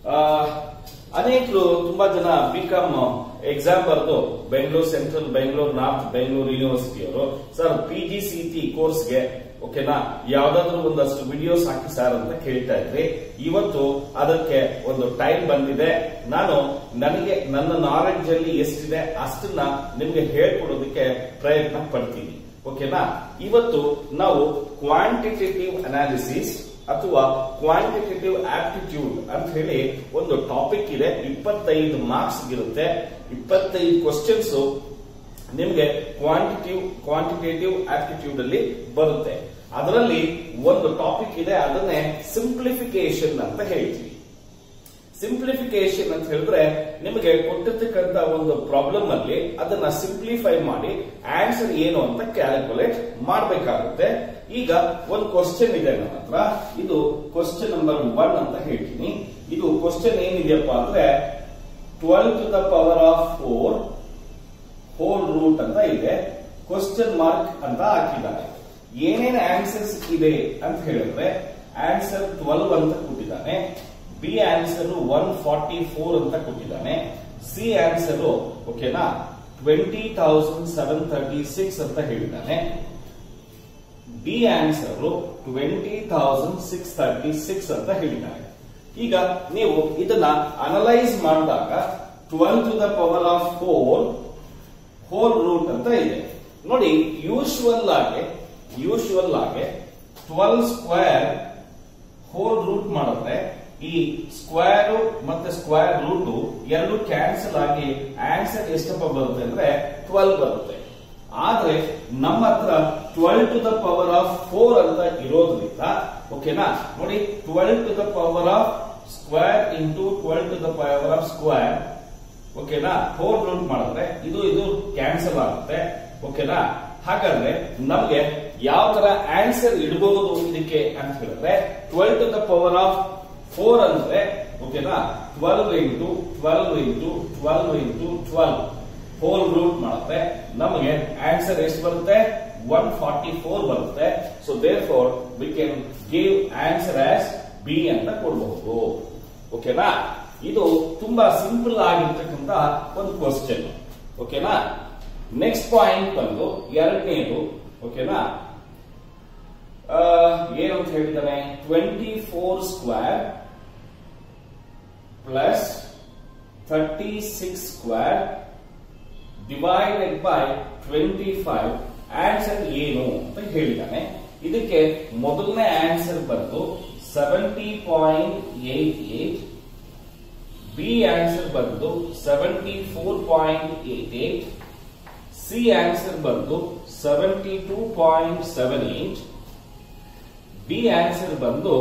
ಅನೇಕರು ತುಂಬಾ ಜನ ಬಿಕಾಮ್ ಎಕ್ಸಾಮ್ ಬರೆದು Bengaluru central, Bengaluru north, Bengaluru university ಅವರು ಸರ್ PGCET ಕೋರ್ಸ್ಗೆ ಓಕೆನಾ ಯಾವ್ದಾದ್ರು ಒಂದಷ್ಟು ವಿಡಿಯೋಸ್ ಹಾಕಿ ಸರ್ ಅಂತ ಕೇಳ್ತಾ ಇದ್ರಿ. ಇವತ್ತು ಅದಕ್ಕೆ ಒಂದು ಟೈಮ್ ಬಂದಿದೆ. ನಾನು ನನಗೆ ನನ್ನ ನಾಲೆಡ್ಜ್ ಅಲ್ಲಿ ಎಷ್ಟಿದೆ ಅಷ್ಟನ್ನ ನಿಮ್ಗೆ ಹೇಳ್ಕೊಡೋದಕ್ಕೆ ಪ್ರಯತ್ನ ಪಡ್ತೀನಿ. ಓಕೆನಾ, ಇವತ್ತು ನಾವು ಕ್ವಾಂಟಿಟೇಟಿವ್ ಅನಾಲಿಸಿಸ್ ಅಥವಾ ಕ್ವಾಂಟಿಟೇಟಿವ್ ಆಪ್ಟಿಟ್ಯೂಡ್ ಅಂತ ಹೇಳಿ ಒಂದು ಟಾಪಿಕ್ ಇದೆ. 25 ಮಾರ್ಕ್ಸ್ ಇರುತ್ತೆ. 25 ಕ್ವಶನ್ಸ್ ನಿಮ್ಗೆ ಕ್ವಾಂಟಿಟೇಟಿವ್ ಆಪ್ಟಿಟ್ಯೂಡ್ ಅಲ್ಲಿ ಬರುತ್ತೆ. ಅದರಲ್ಲಿ ಒಂದು ಟಾಪಿಕ್ ಇದೆ, ಅದನ್ನೇ ಸಿಂಪ್ಲಿಫಿಕೇಶನ್ ಅಂತ ಹೇಳ್ತೀವಿ. ಸಿಂಪ್ಲಿಫಿಕೇಶನ್ ಅಂತ ಹೇಳಿದ್ರೆ ನಿಮಗೆ ಕೊಟ್ಟಿರ್ತಕ್ಕಂತ ಒಂದು ಪ್ರಾಬ್ಲಮ್ ಅಲ್ಲಿ ಅದನ್ನ ಸಿಂಪ್ಲಿಫೈ ಮಾಡಿ ಆನ್ಸರ್ ಏನು ಅಂತ ಕ್ಯಾಲ್ಕುಲೇಟ್ ಮಾಡಬೇಕಾಗುತ್ತೆ. ಈಗ ಒಂದು ಕ್ವಶನ್ ಇದೆ ನನ್ನ ಹತ್ರ. ಇದು ಕ್ವಶನ್ ನಂಬರ್ 1 ಅಂತ ಹೇಳ್ತೀನಿ. ಇದು ಕ್ವಶನ್ ಏನಿದೆಯಪ್ಪ ಅಂದ್ರೆ 12 to the power of 4 whole root ಅಂತ ಇದೆ. ಕ್ವಶನ್ ಮಾರ್ಕ್ ಅಂತ ಹಾಕಿದ್ದಾನೆ. ಏನೇನು ಆನ್ಸರ್ಸ್ ಇದೆ ಅಂತ ಹೇಳಿದ್ರೆ ಆನ್ಸರ್ 12 ಅಂತ ಕೊಟ್ಟಿದ್ದಾನೆ. ಬಿ ಆನ್ಸರ್ 144 ಅಂತ ಕೊಟ್ಟಿದ್ದಾನೆ. ಸಿ ಆನ್ಸರ್ ಓಕೆನಾ 20,736 ಅಂತ ಹೇಳಿದ್ದಾನೆ. ಡಿ ಆನ್ಸರ್ 20,636 ಅಂತ ಹೇಳಿದ್ದಾರೆ. ಈಗ ನೀವು ಇದನ್ನ ಅನಲೈಸ್ ಮಾಡಿದಾಗ 12 to the power of 4 whole root ಅಂತ ಇದೆ ನೋಡಿ. ಯೂಶುವಲ್ ಆಗಿ 12 ಸ್ಕ್ವೇರ್ ಹೋಲ್ ರೂಟ್ ಮಾಡಿದ್ರೆ ಈ ಸ್ಕ್ವೇರ್ ಮತ್ತೆ ಸ್ಕ್ವೇರ್ ರೂಟ್ ಎರಡು ಕ್ಯಾನ್ಸಲ್ ಆಗಿ ಆನ್ಸರ್ ಎಷ್ಟಪ್ಪ ಬರುತ್ತೆ ಅಂದ್ರೆ 12 ಬರುತ್ತೆ. ಆದ್ರೆ ನಮ್ಮ ಹತ್ರ 12 to the power of 4 ಅಂತ ಇರೋದ್ರಿಂದ ಓಕೆನಾ ನೋಡಿ 12 to the power of square into 12 to the power of square ಓಕೆನಾ ಹೋಲ್ ರೂಟ್ ಮಾಡಿದ್ರೆ ಇದು ಕ್ಯಾನ್ಸಲ್ ಆಗುತ್ತೆ. ಓಕೆನಾ, ಹಾಗಾದ್ರೆ ನಮ್ಗೆ ಯಾವ ತರ ಆನ್ಸರ್ ಇಡಬಹುದು ಇದಕ್ಕೆ ಅಂತ ಹೇಳಿದ್ರೆ 12 to the power of 4 ಅಂದ್ರೆ ಓಕೆನಾ 12 into 12 into 12 into 12 whole root ಮಾಡಿದ್ರೆ ನಮಗೆ ಆನ್ಸರ್ ಎಷ್ಟು ಬರುತ್ತೆ 144 ಬರುತ್ತೆ. So therefore we can give answer as B ಅಂತ ಕೊಡಬಹುದು. ಓಕೆನಾ, ಇದು ತುಂಬಾ ಸಿಂಪಲ್ ಆಗಿರ್ತಕ್ಕಂತ ಒಂದು ಕ್ವಶನ್. ಓಕೆನಾ, ನೆಕ್ಸ್ಟ್ ಪಾಯಿಂಟ್ ಬಂದು ಎರಡನೇದು. ಓಕೆನಾ, ಏನಂತ ಹೇಳಿದ್ದಾನೆ 24 square plus 36 square divided by 25 answer ಏನು ಅಂತ ಹೇಳಿದ್ದಾನೆ. ಇದಕ್ಕೆ ಮೊದಲನೇ ಆನ್ಸರ್ ಬಂದು 70.88, ಬಿ ಆನ್ಸರ್ ಬಂದು 74.88, ಸಿ ಆನ್ಸರ್ ಬಂದು 72.78, ಡಿ ಆನ್ಸರ್ ಬಂದು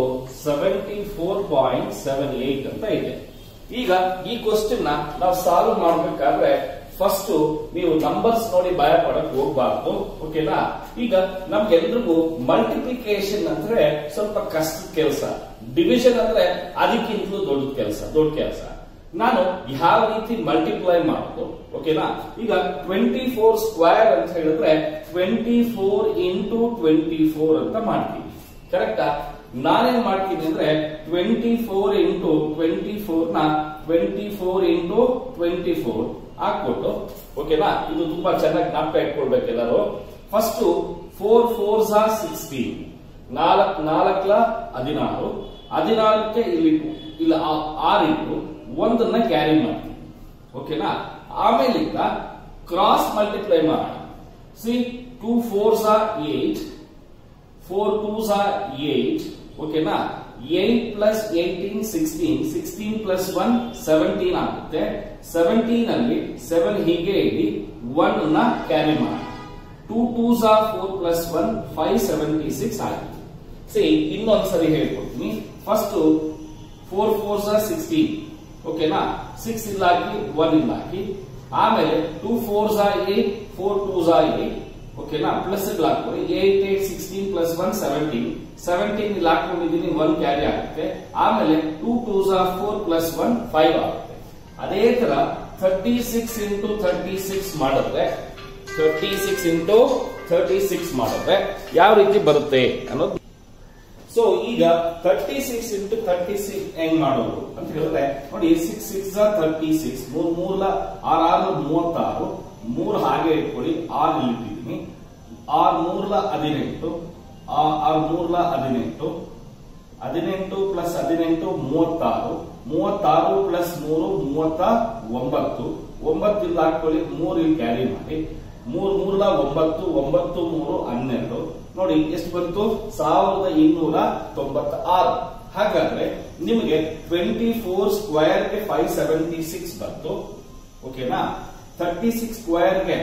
74.78 ಅಂತ ಇದೆ. ಈಗ ಈ ಕ್ವಶನ್ ನಾವು ಸಾಲ್ವ್ ಮಾಡಬೇಕಾದ್ರೆ ಫಸ್ಟ್ ನೀವು ನಂಬರ್ಸ್ ನೋಡಿ ಭಯ ಪಡಕ್ ಹೋಗ್ಬಾರ್ದು. ಓಕೆನಾ, ಈಗ ನಮ್ಗೆಲ್ರಿಗೂ ಮಲ್ಟಿಪ್ಲಿಕೇಶನ್ ಅಂದ್ರೆ ಸ್ವಲ್ಪ ಕಷ್ಟದ ಕೆಲಸ, ಡಿವಿಷನ್ ಅಂದ್ರೆ ಅದಕ್ಕಿಂತಲೂ ದೊಡ್ಡ ಕೆಲಸ. ನಾನು ಯಾವ ರೀತಿ ಮಲ್ಟಿಪ್ಲೈ ಮಾಡೋದು ಓಕೆನಾ. ಈಗ 24 ಸ್ಕ್ವೇರ್ ಅಂತ ಹೇಳಿದ್ರೆ 24 ಇಂಟು 24 ಅಂತ ಮಾಡ್ತೀನಿ. ಕರೆಕ್ಟಾ? ನಾನೇನ್ ಮಾಡ್ತೀನಿ ಅಂದ್ರೆ 24 ಇಂಟು 24 ನ 24 ಇಂಟು 24 ಹಾಕ್ಬಿಟ್ಟು ಓಕೆನಾ. ಇದು ತುಂಬಾ ಚೆನ್ನಾಗಿ ಜ್ಞಾಪಕ ಇಟ್ಕೊಳ್ಬೇಕು ಎಲ್ಲರೂ. ಫಸ್ಟ್ 4 4s are 16, 4 4 16, 14ಕ್ಕೆ ಇಲ್ಲಿ 6 ಇಟ್ಟು ಒಂದನ್ನ ಕ್ಯಾರಿ ಮಾಡ್ತೀವಿ. ಓಕೆನಾ, ಆಮೇಲೆ ಈಗ ಕ್ರಾಸ್ ಮಲ್ಟಿಪ್ಲೈ ಮಾಡೋಣ. See 2 4s are 8, 4 2s are 8. ಓಕೆನಾ, 8 plus 18 16, 16 plus 1 17 ಆಗುತ್ತೆ. 17 ಅಲ್ಲಿ 7 ಹೀಗೆ ಇಡಿ, 1 ನ ಕ್ಯಾರಿ ಮಾಡಿ. 2 2s are 4 plus 1 576 ಆಗುತ್ತೆ. ಸಿ ಇನ್ನೊಂದ್ಸರಿ ಹೇಳ್ಕೊಡ್ತೀನಿ. ಫಸ್ಟ್ 4 4s are 16 ಓಕೆನಾ, 6 ಇಲ್ಲ ಹಾಕಿ 1 ಇಲ್ಲ ಹಾಕಿ. ಆಮೇಲೆ 2 4s are 8, 4 2s are 8 ಓಕೆನಾ, ಪ್ಲಸ್ ಹಾಕ್ಬೋದು. 8 8 16 plus 1 17, 17 ಇಲ್ಲಿ ಹಾಕೊಂಡಿದ್ದೀನಿ, 1 ಕ್ಯಾರಿ ಆಗುತ್ತೆ. ಆಮೇಲೆ 2 2s are 4 plus 1 5 ಆಗುತ್ತೆ. ಅದೇ ತರ 36 ಇಂಟು 36 ಮಾಡಿದ್ರೆ 36 ಇಂಟು 36 ಮಾಡಿದ್ರೆ ಯಾವ ರೀತಿ ಬರುತ್ತೆ ಅನ್ನೋದು. ಸೊ ಈ ಈಗ 36 ಇಂಟು 36 ಹೆಂಗ್ ಮಾಡೋದು ಅಂತ ಹೇಳಿದ್ರೆ ನೋಡಿ, 6 6 36, 3 6 36, 3 ಹಾಗೆ ಇಟ್ಕೊಳ್ಳಿ, 6 ಇಲ್ಲಿ ಇಟ್ಟಿದ್ದೀನಿ, 6 3 18, 6 3 18, 18 ಪ್ಲಸ್ 18 36, 36 ಪ್ಲಸ್ 3 39, 9 ಇಲ್ಲಿ ಹಾಕೊಳ್ಳಿ, 3 ಇಲ್ಲಿ ಕ್ಯಾರಿ ಮಾಡಿ, 3 3 9, 9 3 12, ನೋಡಿ ಎಷ್ಟು ಬಂತು, 1296. ಹಾಗಾದ್ರೆ ನಿಮಗೆ 24 ಸ್ಕ್ವೇರ್ ಗೆ 576 ಬಂತು, ಓಕೆನಾ. 36 ಸ್ಕ್ವೇರ್ ಗೆ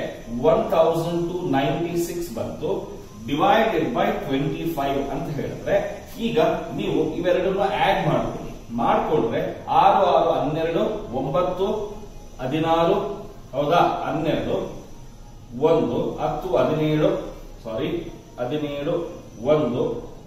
1296 ಬಂತು, ಡಿವೈಡೆಡ್ ಬೈ 25 ಅಂತ ಹೇಳಿದ್ರೆ ಈಗ ನೀವು ಇವೆರಡನ್ನು ಆಡ್ ಮಾಡ್ಕೊಂಡ್ರೆ 6 6 12, 9 16, ಹೌದಾ, 12 1 10 17, ಸಾರಿ 17 1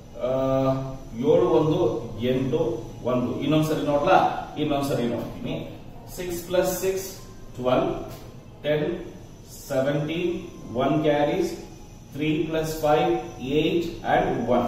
7 1 8 1, ಇನ್ನೊಂದ್ಸರಿ ನೋಡ್ಲಾ, ಇನ್ನೊಂದ್ಸರಿ ನೋಡ್ತೀನಿ. 6 plus 6 12, 10 17, 1 carries, 3 plus 5 8 and 1,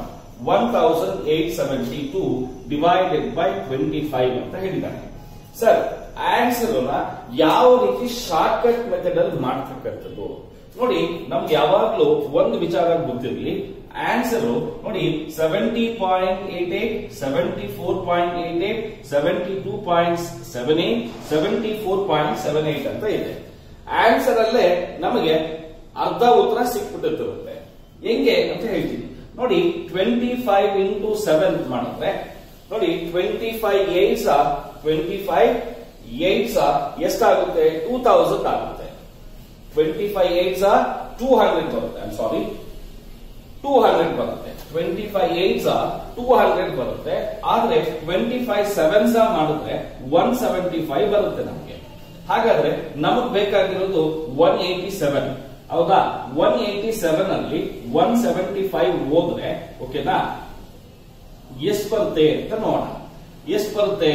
1872 divided by 25 ಅಂತ ಹೇಳಿದ್ದಾನೆ. ಸರ್, ಆನ್ಸರ್ ಯಾವ ರೀತಿ ಶಾರ್ಟ್ ಕಟ್ ಮೆಥಡ್ ಅಲ್ಲಿ ಮಾಡ್ತಕ್ಕಂಥದ್ದು ನೋಡಿ, ನಮ್ಗೆ ಯಾವಾಗ್ಲೂ ಒಂದು ವಿಚಾರ ಗೊತ್ತಿರಲಿ. ಆನ್ಸರ್ ನೋಡಿ 70.88, 74.88, 72.78, 74.78 ಅಂತ ಇದೆ. ಆನ್ಸರ್ ಅಲ್ಲೇ ನಮಗೆ ಅರ್ಧ ಉತ್ತರ ಸಿಕ್ಬಿಟ್ಟಿರುತ್ತೆ. ಹೆಂಗೆ ಅಂತ ಹೇಳ್ತೀನಿ ನೋಡಿ. 25 ಇಂಟು 7 ಮಾಡಿದ್ರೆ ನೋಡಿ, 25 8s 25 8s ಎಷ್ಟಾಗುತ್ತೆ, 2000 ಆಗುತ್ತೆ. 25 8s 200 ಬರುತ್ತೆ, ಸಾರಿ 200 ಬರುತ್ತೆ. 25 8s 200 ಬರುತ್ತೆ. ಆದ್ರೆ 25 7s ಮಾಡಿದ್ರೆ 175 ಬರುತ್ತೆ ನಮಗೆ. ಹಾಗಾದ್ರೆ ನಮಗ್ ಬೇಕಾಗಿರೋದು 187, ಹೌದಾ. 187 ಅಲ್ಲಿ 175 ಹೋದ್ರೆ ಓಕೆನಾ, ಎಷ್ಟು ಬರುತ್ತೆ ಅಂತ ನೋಡೋಣ. ಎಷ್ಟು ಬರುತ್ತೆ,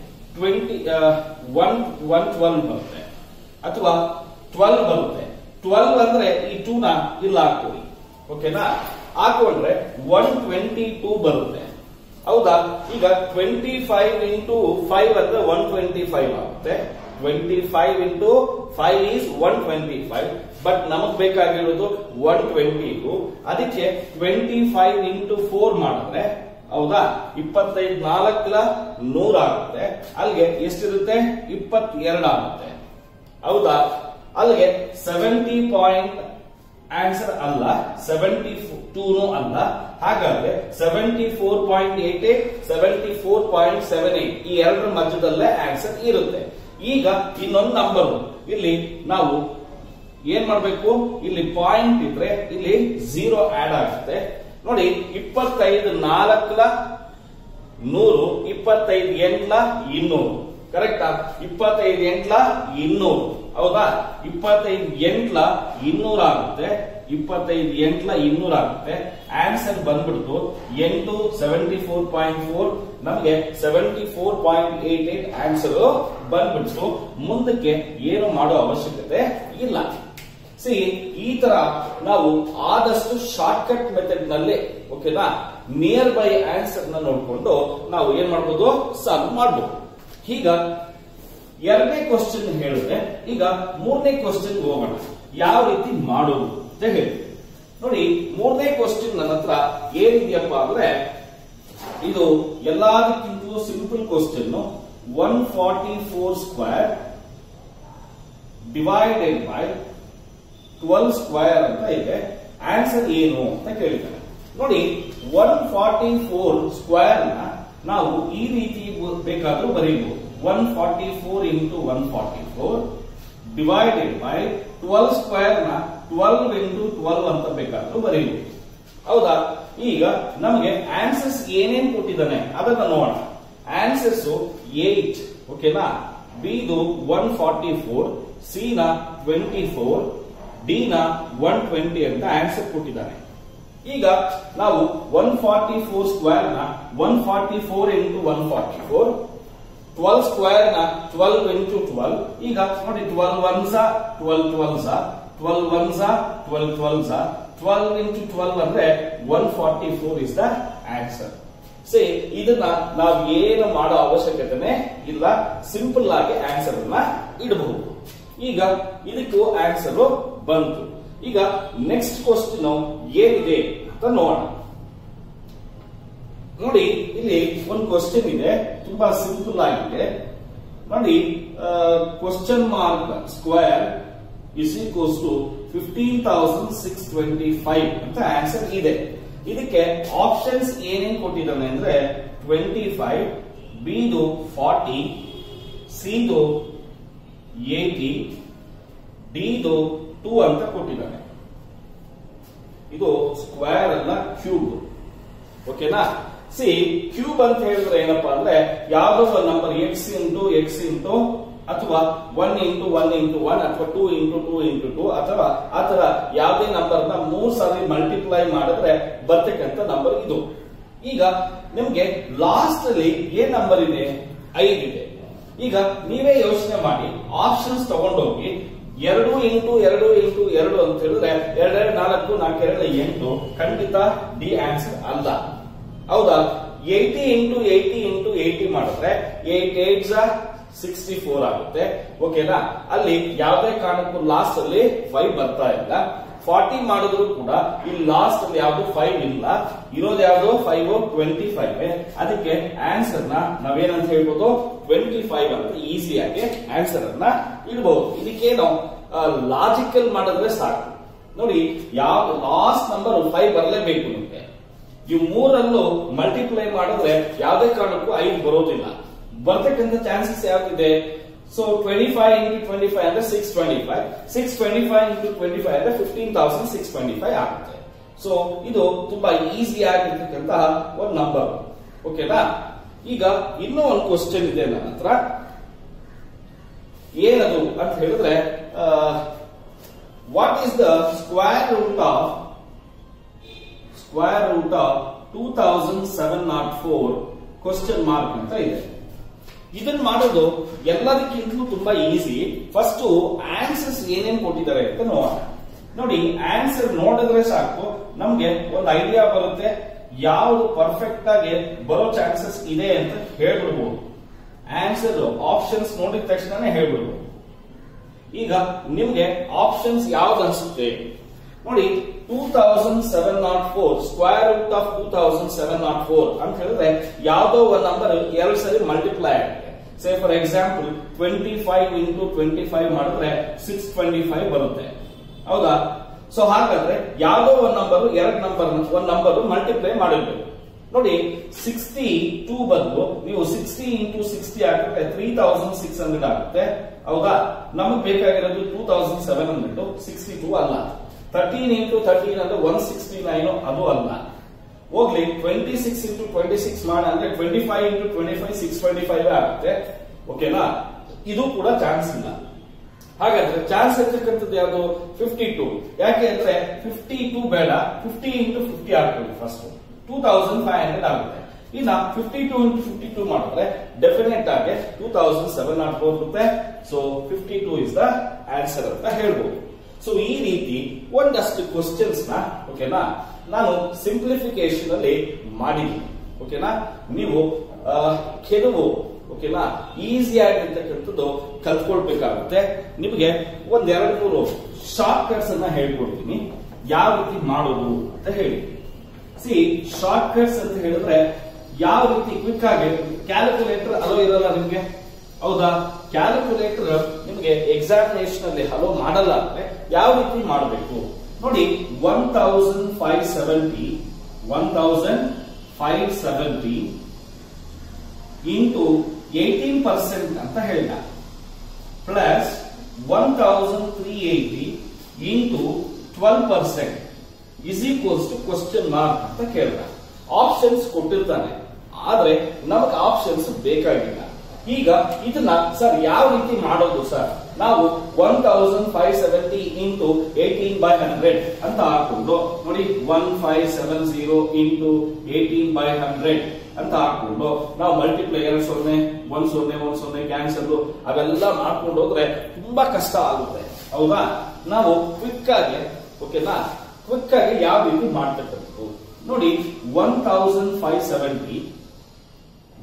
112 ಬರುತ್ತೆ ಅಥವಾ 12 ಬರುತ್ತೆ. 12 ಅಂದ್ರೆ ಈ 2 ನ ಇಲ್ಲ ಹಾಕೊಳ್ಳಿ, ಓಕೆನಾ. ಹಾಕೊಂಡ್ರೆ 122 ಬರುತ್ತೆ, ಹೌದಾ. ಈಗ 25 ಇಂಟು 5 ಅಂದ್ರೆ 125 ಆಗುತ್ತೆ. 25 ಇಂಟು 5 is 125, ಬಟ್ ನಮಗ್ ಬೇಕಾಗಿರೋದು 122. ಅದಕ್ಕೆ 25 ಇಂಟು 4 ಮಾಡಿದ್ರೆ ಹೌದಾ, 25 4 100 ಆಗುತ್ತೆ. ಅಲ್ಲಿಗೆ ಎಷ್ಟಿರುತ್ತೆ, 22 ಆಗುತ್ತೆ, ಹೌದಾ. ಅಲ್ಲಿಗೆ 70 ಪಾಯಿಂಟ್ ಆನ್ಸರ್ ಅಲ್ಲ, 72 ಅಲ್ಲ. ಹಾಗಾದ್ರೆ 74.88, 74.78 ಈ ಎರಡರ ಮಧ್ಯದಲ್ಲೇ ಆನ್ಸರ್ ಇರುತ್ತೆ. ಈಗ ಇನ್ನೊಂದು ನಂಬರ್ ಇಲ್ಲಿ ನಾವು ಏನ್ ಮಾಡಬೇಕು, ಇಲ್ಲಿ ಪಾಯಿಂಟ್ ಇದ್ರೆ ಇಲ್ಲಿ 0 ಆಡ್ ಆಗುತ್ತೆ ನೋಡಿ. 25 4 100, 25 8 200, ಕರೆಕ್ಟಾ. 25 8 200, ಹೌದಾ. 25 8 200 ಆಗುತ್ತೆ, 25 8 200 ಆಗುತ್ತೆ. ಆನ್ಸರ್ ಬಂದ್ಬಿಡ್ತು 8 74.4, ನಮಗೆ 74.88 ಆನ್ಸರ್ ಬಂದ್ಬಿಡ್ತು. ಮುಂದಕ್ಕೆ ಏನು ಮಾಡೋ ಅವಶ್ಯಕತೆ ಇಲ್ಲ. ಸಿ, ಈ ತರ ನಾವು ಆದಷ್ಟು ಶಾರ್ಟ್ ಕಟ್ ಮೆಥಡ್ ನಲ್ಲಿ ಓಕೆನಾ, ನಿಯರ್ ಬೈ ಆನ್ಸರ್ ನ ನೋಡ್ಕೊಂಡು ನಾವು ಏನ್ ಮಾಡಬಹುದು, ಸಾಲ್ವ್ ಮಾಡಬಹುದು. ಈಗ ಎರಡನೇ ಕ್ವಶನ್ ಹೇಳಿದ್ರೆ, ಈಗ ಮೂರನೇ ಕ್ವಶನ್ ಹೋಗೋಣ, ಯಾವ ರೀತಿ ಮಾಡೋದು ಅಂತ ಹೇಳಿ ನೋಡಿ. ಮೂರನೇ ಕ್ವಶನ್ ನನ್ನ ಹತ್ರ ಏನಿದೆಯಪ್ಪ ಅಂದ್ರೆ, ಇದು ಎಲ್ಲದಕ್ಕಿಂತಲೂ simple question. 144 square divided by 12 square ಅಂತ ಇದೆ. ಆನ್ಸರ್ ಏನು ಅಂತ ಕೇಳಿದ್ದಾರೆ ನೋಡಿ. 144 ಸ್ಕ್ವೇರ್ ನ ನಾವು ಈ ರೀತಿ ಬೇಕಾದ್ರೂ ಬರೀಬಹುದು. 144 ಇಂಟು 144 ಡಿವೈಡೆಡ್ ಬೈ 12 ಸ್ಕ್ವೇರ್ ನ 12 ಇಂಟು 12 ಅಂತ ಬೇಕಾದ್ರೂ ಬರೀಬಹುದು, ಹೌದಾ. ಈಗ ನಮಗೆ ಆನ್ಸರ್ಸ್ ಏನೇನ್ ಕೊಟ್ಟಿದ್ದಾನೆ ಅದನ್ನ ನೋಡೋಣ. ಆನ್ಸರ್ಸ್ 8 ಓಕೆನಾ, ಬಿದು 144, ಸಿ ನ 24, ಡಿ ನ 120 ಅಂತ ಆನ್ಸರ್ ಕೊಟ್ಟಿದ್ದಾನೆ. ಈಗ ನಾವು 144 ಸ್ಕ್ವೇರ್ ನ 144 ಇಂಟು 144, 12 ಸ್ಕ್ವೇರ್ ನ 12 ಇಂಟು 12. ಈಗ ನೋಡಿ 12 1s 12 12s, 12 1s 12 12s, 12 into 12 ಅಂದ್ರೆ 144 ಇಸ್ ದ ಆನ್ಸರ್. ಸೇ ಇದನ್ನ ನಾವು ಏನು ಮಾಡೋ ಅವಶ್ಯಕತೆನೇ ಇಲ್ಲ, ಸಿಂಪಲ್ ಆಗಿ ಆನ್ಸರ್ ಅನ್ನ ಇಡಬಹುದು. ಈಗ ಇದಕ್ಕೂ ಆನ್ಸರ್ ಬಂತು. ಈಗ ನೆಕ್ಸ್ಟ್ ಕ್ವಶನ್ ಏನಿದೆ ಅಂತ ನೋಡೋಣ. ನೋಡಿ, ಇಲ್ಲಿ ಒಂದು ಕ್ವಶನ್ ಇದೆ, ತುಂಬಾ ಸಿಂಪಲ್ ಆಗಿದೆ. ನೋಡಿ, question mark square is equals to 15,625 ಅಂತ ಆನ್ಸರ್ ಇದೆ. ಇದಕ್ಕೆ ಆಪ್ಷನ್ಸ್ ಏನೇನ್ ಕೊಟ್ಟಿದ್ದಾನೆ ಅಂದ್ರೆ 25, ಬಿದು 40, ಸಿದು 80, ಡಿದು 2 ಅಂತ ಕೊಟ್ಟಿದ್ದಾನೆ. ಇದು ಸ್ಕ್ವೇರ್ ಅಲ್ಲ, ಕ್ಯೂಬ್. ಓಕೆನಾ? ಸಿ, ಕ್ಯೂಬ್ ಅಂತ ಹೇಳಿದ್ರೆ ಏನಪ್ಪಾ ಅಂದ್ರೆ ಯಾವ್ದೋ ಒಂದು ನಂಬರ್ ಎಕ್ಸ್ ಇಂಟು ಅಥವಾ 1 ಇಂಟು 1 ಇಂಟು 1 ಅಥವಾ 2 ಇಂಟು 2 ಇಂಟು 2 ಅಥವಾ ಆತರ ಯಾವುದೇ ನಂಬರ್ ನ 3 ಸಾರಿ ಮಲ್ಟಿಪ್ಲೈ ಮಾಡಿದ್ರೆ ಬರ್ತಕ್ಕಂಥ ನಂಬರ್ ಇದು. ಈಗ ನಿಮ್ಗೆ ಲಾಸ್ಟ್ ಅಲ್ಲಿ ಏನ್ ನಂಬರ್ ಇದೆ? 5 ಇದೆ. ಈಗ ನೀವೇ ಯೋಚನೆ ಮಾಡಿ, ಆಪ್ಷನ್ಸ್ ತಗೊಂಡೋಗಿ 2 ಇಂಟು 2 ಇಂಟು 2 ಅಂತ ಹೇಳಿದ್ರೆ 2 4 4 8 ಖಂಡಿತ ಡಿ ಆನ್ಸರ್ ಅಲ್ಲ. ಹೌದಾ? 80 ಇಂಟು 80 ಇಂಟು 80 ಮಾಡಿದ್ರೆ 8 8 64 ಆಗುತ್ತೆ. ಓಕೆನಾ? ಅಲ್ಲಿ ಯಾವುದೇ ಕಾರಣಕ್ಕೂ ಲಾಸ್ಟ್ ಅಲ್ಲಿ 5 ಬರ್ತಾ ಇಲ್ಲ. 40 ಮಾಡಿದ್ರು ಕೂಡ ಇಲ್ಲಿ ಲಾಸ್ಟ್ ಅಲ್ಲಿ ಯಾವ್ದು 5 ಇಲ್ಲ, ಇರೋದು ಯಾವ್ದು 5 25. ಅದಕ್ಕೆ ಆನ್ಸರ್ ನ ನಾವೇನಂತ ಹೇಳ್ಬೋದು? 25 ಅಂತ ಈಸಿಯಾಗಿ ಆನ್ಸರ್ ಅನ್ನ ಇಡಬಹುದು. ಇದಕ್ಕೇನು ಲಾಜಿಕಲ್ ಮಾಡಿದ್ರೆ ಸಾಕು. ನೋಡಿ, ಯಾವ ಲಾಸ್ಟ್ ನಂಬರ್ 5 ಬರಲೇಬೇಕು ನಿಮಗೆ. ಈ ಮೂರನ್ನು ಮಲ್ಟಿಪ್ಲೈ ಮಾಡಿದ್ರೆ ಯಾವುದೇ ಕಾರಣಕ್ಕೂ 5 ಬರೋದಿಲ್ಲ. ಬರ್ತಕ್ಕಂಥ ಚಾನ್ಸಸ್ ಯಾವ್ದಿದೆ? ಸೊ 25 ಇಂಟು 25 ಅಂದ್ರೆ 625, 625 ಇಂಟು 25 ಅಂದ್ರೆ 15,625 ಆಗುತ್ತೆ. ಸೊ ಇದು ತುಂಬಾ ಈಸಿ ಆಗಿರ್ತಕ್ಕಂತಹ ಒಂದು ನಂಬರ್. ಓಕೆನಾ? ಈಗ ಇನ್ನೂ ಒಂದು ಕ್ವಶನ್ ಇದೆ ನನ್ನ ಹತ್ರ. ಏನದು ಅಂತ ಹೇಳಿದ್ರೆ, what is the square root of 2704 question mark ಅಂತ ಇದೆ. ಇದನ್ನ ಮಾಡೋದು ಎಲ್ಲದಕ್ಕಿಂತಲೂ ತುಂಬಾ ಈಸಿ. ಫಸ್ಟ್ ಆನ್ಸರ್ಸ್ ಏನೇನ್ ಕೊಟ್ಟಿದ್ದಾರೆ ಅಂತ ನೋಡೋಣ. ನೋಡಿ, ಆನ್ಸರ್ ನೋಡಿದ್ರೆ ಸಾಕು ನಮ್ಗೆ ಒಂದು ಐಡಿಯಾ ಬರುತ್ತೆ, ಯಾವುದು ಪರ್ಫೆಕ್ಟ್ ಆಗಿ ಬರೋ ಚಾನ್ಸಸ್ ಇದೆ ಅಂತ ಹೇಳ್ಬಿಡ್ಬೋದು. ಆನ್ಸರ್ ಆಪ್ಷನ್ಸ್ ನೋಡಿದ ತಕ್ಷಣ ಹೇಳ್ಬಿಡ್ಬೋದು. ಈಗ ನಿಮ್ಗೆ ಆಪ್ಷನ್ಸ್ ಯಾವ್ದು ಅನ್ಸುತ್ತೆ ನೋಡಿ. 2704 ಸ್ಕ್ವೇರ್ ರೂಟ್ ಆಫ್ 2704 ಅಂತ ಹೇಳಿದ್ರೆ ಯಾವ್ದೋ ಒಂದು ನಂಬರ್ 2 ಸರಿ ಮಲ್ಟಿಪ್ಲೈ ಆಗುತ್ತೆ. ಸೇ ಫಾರ್ ಎಕ್ಸಾಂಪಲ್ 25 ಇಂಟು 25 ಮಾಡಿದ್ರೆ 625 ಬರುತ್ತೆ. ಹೌದಾ? ಸೊ ಹಾಗಾದ್ರೆ ಯಾವ್ದೋ ಒಂದು ನಂಬರ್ ಮಲ್ಟಿಪ್ಲೈ ಮಾಡಿರ್ಬೇಕು. ನೋಡಿ, 62 ಬದಲು ನೀವು 60 ಇಂಟು 60 ಹಾಕಿದ್ರೆ 3600 ಆಗುತ್ತೆ. ಹೌದಾ? ನಮಗ್ ಬೇಕಾಗಿರೋದು 2700, 62 ಅಲ್ಲ. 13 ಇಂಟು 13 ಅಂದ್ರೆ 169, ಅದು ಅಲ್ಲ. ಹೋಗ್ಲಿ, 26 ಇಂಟು 26 ಮಾಡ ಅಂದ್ರೆ 25 ಇಂಟು 25 625 ಆಗುತ್ತೆ. ಓಕೆನಾ? ಇದು ಕೂಡ ಚಾನ್ಸ್ ಇಲ್ಲ. ಹಾಗಾದ್ರೆ ಚಾನ್ಸ್ ಇರ್ತಕ್ಕಂಥದ್ದು ಯಾವುದು? 52. ಯಾಕೆ ಅಂದ್ರೆ 52 ಬೇಡ, 50 ಇಂಟು 50 ಆಗ್ತದೆ. ಫಸ್ಟ್ 2500 ಆಗುತ್ತೆ. ಇನ್ನ 52 ಇಂಟು 52 ಮಾಡಿದ್ರೆ ಡೆಫಿನೆಟ್ ಆಗಿ 2704 ಬರುತ್ತೆ. ಸೊ 52 ಇಸ್ ದ ಆನ್ಸರ್ ಅಂತ ಹೇಳ್ಬೋದು. ಸೊ ಈ ರೀತಿ ಒಂದಷ್ಟು ಕ್ವಶನ್ಸ್ ನ ಓಕೆನಾ ನಾನು ಸಿಂಪ್ಲಿಫಿಕೇಶನ್ ಅಲ್ಲಿ ಮಾಡಿದ್ದೀನಿ. ಓಕೆನಾ? ನೀವು ಕೆಲವು ಓಕೆನಾ ಈಸಿ ಆಗಿರ್ತಕ್ಕಂಥದ್ದು ಕಲ್ತ್ಕೊಳ್ಬೇಕಾಗುತ್ತೆ. ನಿಮಗೆ ಒಂದ್ 2-3 ಶಾರ್ಟ್ ಕಟ್ಸ್ ಅನ್ನ ಹೇಳ್ಕೊಡ್ತೀನಿ, ಯಾವ ರೀತಿ ಮಾಡೋದು ಅಂತ ಹೇಳಿ. ಸಿ, ಶಾರ್ಟ್ ಕಟ್ಸ್ ಅಂತ ಹೇಳಿದ್ರೆ ಯಾವ ರೀತಿ ಕ್ವಿಕ್ ಆಗಿ, ಕ್ಯಾಲ್ಕುಲೇಟರ್ ಅಲೋ ಇರಲ್ಲ ನಿಮ್ಗೆ. ಹೌದಾ? ಕ್ಯಾಲ್ಕುಲೇಟರ್ ನಿಮಗೆ ಎಕ್ಸಾಮಿನೇಷನ್ ಅಲ್ಲಿ ಹಲೋ ಮಾಡಲ್ಲ ಅಂದ್ರೆ ಯಾವ ರೀತಿ ಮಾಡಬೇಕು ನೋಡಿ. 1570 ಇಂಟು 18% ಅಂತ ಹೇಳಿದ, plus 1380 into 12% is equals to question mark ಅಂತ ಕೇಳಿದ. ಆಪ್ಷನ್ಸ್ ಕೊಟ್ಟಿರ್ತಾನೆ, ಆದ್ರೆ ನಮಗೆ ಆಪ್ಷನ್ಸ್ ಬೇಕಾಗಿಲ್ಲ. ಈಗ ಇದನ್ನ ಸರ್ ಯಾವ ರೀತಿ ಮಾಡೋದು ಸರ್? ನಾವು 1570 ಇಂಟು 18/100 ಅಂತ ಹಾಕೊಂಡು ನೋಡಿ, 1570 ಇಂಟು 18/100 ಅಂತ ಹಾಕೊಂಡು ನಾವು ಮಲ್ಟಿಪ್ಲೈ 2 0 1 0 1 0 ಕ್ಯಾನ್ಸಲ್ ಅವೆಲ್ಲ ಮಾಡ್ಕೊಂಡು ಹೋದ್ರೆ ತುಂಬಾ ಕಷ್ಟ ಆಗುತ್ತೆ. ಹೌದಾ? ನಾವು ಕ್ವಿಕ್ ಆಗಿ ಓಕೆನಾ, ಕ್ವಿಕ್ ಆಗಿ ಯಾವ ರೀತಿ ಮಾಡ್ತಕ್ಕಂಥದ್ದು ನೋಡಿ. 1570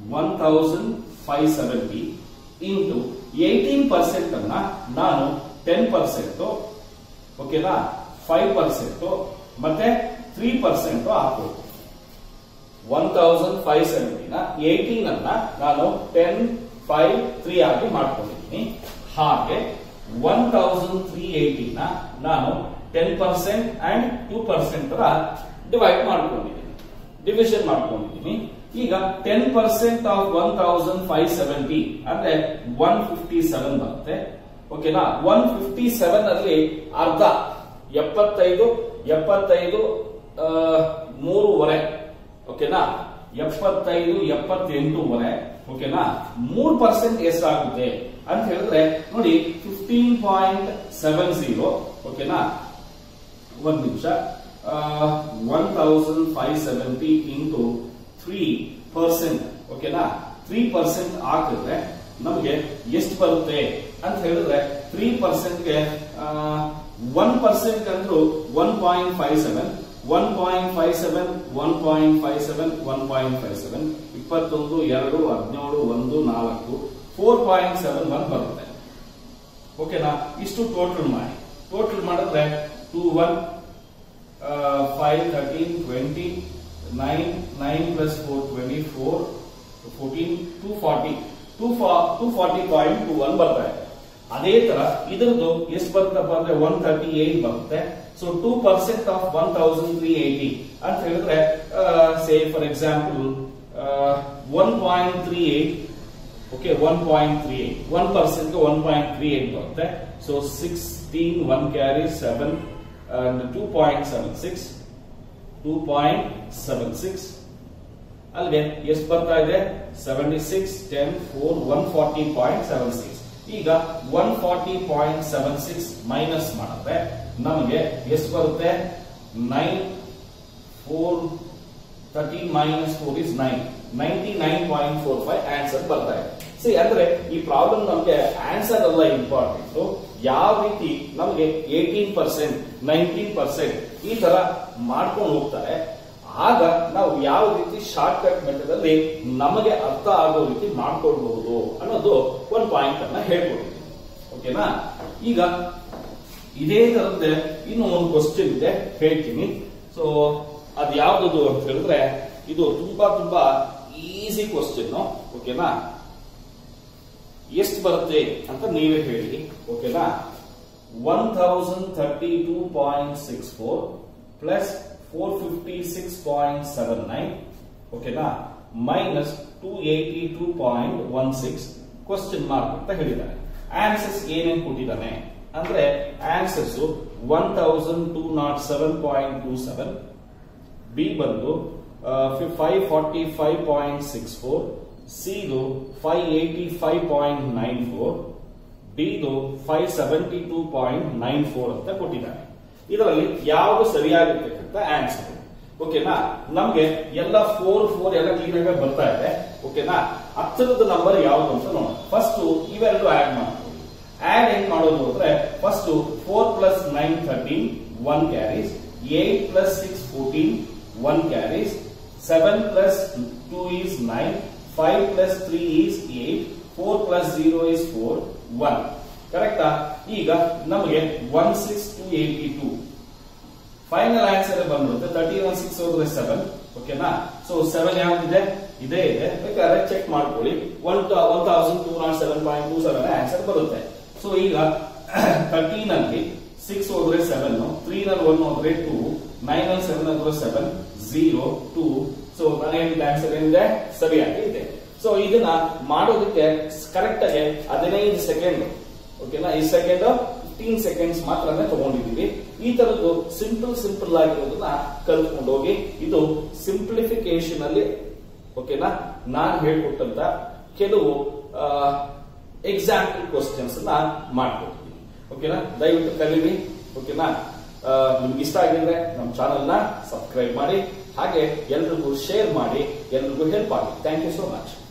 1570 ಇಂಟು 18% ಅನ್ನ ನಾನು 10%, ಓಕೆನಾ, 5% ಮತ್ತೆ 3% ಹಾಕಬೇಕು. 1570 ನ 18 ಅನ್ನ ನಾನು 10, 5, 3 ಆಗಿ ಮಾಡ್ಕೊಂಡಿದ್ದೀನಿ. ಹಾಗೆ 1380 ನ ನಾನು 10% and 2% ಡಿವೈಡ್ ಮಾಡ್ಕೊಂಡಿದ್ದೀನಿ, ಡಿವಿಷನ್ ಮಾಡ್ಕೊಂಡಿದ್ದೀನಿ. ಈಗ 10% ಆಫ್ 1570 ಅಂದ್ರೆ 157 ಬರುತ್ತೆ. ಓಕೆನಾ, 157 ಅಲ್ಲಿ ಅರ್ಧ 75 3.5, ಓಕೆನಾ, 75 78.5, ಓಕೆನಾ, 3% ಎಷ್ಟಾಗುತ್ತೆ ಅಂತ ಹೇಳಿದ್ರೆ ನೋಡಿ 15.70, ಓಕೆನಾ, ಒಂದು ನಿಮಿಷ, 1570 ಇಂಟು 3%, ಓಕೆನಾ, 3% ಹಾಕಿದ್ರೆ ನಮಗೆ ಎಷ್ಟು ಬರುತ್ತೆ ಅಂತ ಹೇಳಿದ್ರೆ 3%ಗೆ 1% ಅಂದ್ರೂ 1.57, 1.57, 1.57, 1.57, 21, 2, 17, 1, 4, 4.71 ಬರುತ್ತೆ. ಓಕೆನಾ, ಇಷ್ಟು ಟೋಟಲ್ ಮಾಡಿ, ಟೋಟಲ್ ಮಾಡಿದ್ರೆ 2, 1, 5, 13, 20, 9, 9 plus 4, 24, 14, 240, 240.21 ಬರ್ತಾ ಇದೆ. ಅದೇ ತರ ಇದರದ್ದು ಎಷ್ಟು ಬರುತ್ತಪ್ಪ ಅಂದ್ರೆ 138 ಬರುತ್ತೆ. ಸೊ 2% ಆಫ್ 1380 ಅಂತ ಹೇಳಿದ್ರೆ ಸೇ ಫಾರ್ ಎಕ್ಸಾಂಪಲ್ 1.38, ಓಕೆ, 1.38, 1% ಗೆ 1.38 ಬರುತ್ತೆ. ಸೊ 16, 1 carry 7 and 2.76 ಅಲ್ಲಿಗೆ ಎಷ್ಟು ಬರ್ತಾ ಇದೆ 76, 10, 4, 140.76. ಈಗ 140.76 ಮೈನಸ್ ಮಾಡಿದ್ರೆ ನಮಗೆ ಎಷ್ಟು ಬರುತ್ತೆ 9, 4, 13 minus 4 is 9, 99.45 ಆನ್ಸರ್ ಬರ್ತಾ ಇದೆ. ಸಿ ಅಂದ್ರೆ ಈ ಪ್ರಾಬ್ಲಮ್ ನಮಗೆ ಆನ್ಸರ್ ಅಲ್ಲ ಇಂಪಾರ್ಟೆಂಟ್, ಯಾವ ರೀತಿ ನಮಗೆ 18%, 19% ಈ ತರ ಮಾಡ್ಕೊಂಡು ಹೋಗ್ತಾರೆ, ಆಗ ನಾವು ಯಾವ ರೀತಿ ಶಾರ್ಟ್ ಕಟ್ ಮೆಥಡ್ ಅಲ್ಲಿ ನಮಗೆ ಅರ್ಥ ಆಗೋ ರೀತಿ ಮಾಡ್ಕೊಳ್ಬಹುದು ಅನ್ನೋದು ಒಂದು ಪಾಯಿಂಟ್ ಅನ್ನ ಹೇಳ್ಕೊಡ್ತೀನಿ. ಓಕೆನಾ, ಈಗ ಇದೇ ತರದ್ದೇ ಇನ್ನು ಒಂದು ಕ್ವಶನ್ ಇದೆ, ಹೇಳ್ತೀನಿ. ಸೊ ಅದು ಯಾವ್ದು ಅಂತ ಹೇಳಿದ್ರೆ ಇದು ತುಂಬಾ ಈಸಿ ಕ್ವಶನ್. ಓಕೆನಾ, ಎಷ್ಟು ಬರುತ್ತೆ ಅಂತ ನೀವೇ ಹೇಳಿ. ಓಕೆನಾ, 1032.64 ಪ್ಲಸ್ 456.79, ಓಕೆನಾ, ಮೈನಸ್ 282.16 ಕ್ವಶನ್ ಮಾರ್ಕ್ ಅಂತ ಹೇಳಿದ್ದಾರೆ. ಆನ್ಸರ್ಸ್ ಏನೇನು ಕೊಟ್ಟಿದ್ದಾನೆ ಅಂದ್ರೆ ಆನ್ಸರ್ಸ್ 1207.27, ಬಿ ಬಂದು 545.64, ಸಿದು 585.94, ಡಿದು 572.94 ಅಂತ ಕೊಟ್ಟಿದ್ದಾನೆ. ಇದರಲ್ಲಿ ಯಾವುದು ಸರಿಯಾಗಿರ್ತಕ್ಕಂಥ ಆನ್ಸರ್. ಓಕೆನಾ, ನಮ್ಗೆ ಎಲ್ಲ 4 ಎಲ್ಲ ಕ್ಲೀನ್ ಆಗಿ ಬರ್ತಾ ಇದೆ. ಓಕೆನಾ, ಹತ್ತಿರದ ನಂಬರ್ ಯಾವುದು ಅಂತ ನೋಡೋಣ. ಫಸ್ಟ್ ಇವೆರಡು ಆಡ್ ಮಾಡ್ತೀವಿ. ಆಡ್ ಏನ್ ಮಾಡೋದು ಅಂದ್ರೆ first 4 plus 9 13, 1 carries, 8 plus 6 14, 1 carries, 7 plus 2 is 9, 5 plus 3 is 8, 4 plus 0 is 4, 1. ಕರೆಕ್ಟಾ? ಈಗ ನಮಗೆ 16282 ಫೈನಲ್ ಆನ್ಸರ್ ಬಂದ್ಬಿಡುತ್ತೆ. 13 6 ಹೋದ್ರೆ 7. ಓಕೆನಾ, ಸೊ 7 ಯಾವ್ದಿದೆ ಇದೇ ಇದೆ, ಬೇಕಾದ್ರೆ ಚೆಕ್ ಮಾಡ್ಕೊಳ್ಳಿ. 1207.27 ಆನ್ಸರ್ ಬರುತ್ತೆ. ಸೊ ಈಗ 13 ಅಲ್ಲಿ 6 ಹೋದ್ರೆ 7, 3 ನಲ್ಲಿ 1 ಹೋದ್ರೆ 2, 9 ನಲ್ಲಿ 7 ಹೋದ್ರೆ 7, 0, 2. ಸೊ ನಾನು ಹೇಳಿದ ಆನ್ಸರ್ ಏನಿದೆ ಸರಿಯಾಗಿ ಇದೆ. ಸೊ ಇದನ್ನ ಮಾಡೋದಕ್ಕೆ ಕರೆಕ್ಟ್ ಆಗಿ 15 ಸೆಕೆಂಡ್, ಓಕೆನಾ, ಈ ಸೆಕೆಂಡ್ 15 ಸೆಕೆಂಡ್ಸ್ ಮಾತ್ರ ತಗೊಂಡಿದ್ದೀವಿ. ಈ ತರದ್ದು ಸಿಂಪಲ್ ಆಗಿರೋದನ್ನ ಕಲ್ತ್ಕೊಂಡು ಹೋಗಿ. ಇದು ಸಿಂಪ್ಲಿಫಿಕೇಶನ್ ಅಲ್ಲಿ, ಓಕೆನಾ, ನಾನು ಹೇಳ್ಕೊಟ್ಟಂತ ಕೆಲವು ಎಕ್ಸಾಂಪಲ್ ಕ್ವಶನ್ಸ್ ಮಾಡ್ಕೊಡ್ತೀನಿ. ಓಕೆನಾ, ದಯವಿಟ್ಟು ಕಲೀರಿ. ಓಕೆನಾ, ನಿಮ್ಗೆ ಇಷ್ಟ ಆಗಿದ್ರೆ ನಮ್ಮ ಚಾನೆಲ್ ನ ಸಬ್ಸ್ಕ್ರೈಬ್ ಮಾಡಿ, ಹಾಗೆ ಎಲ್ರಿಗೂ ಶೇರ್ ಮಾಡಿ, ಎಲ್ರಿಗೂ ಹೆಲ್ಪ್ ಆಗಿ. Thank you so much.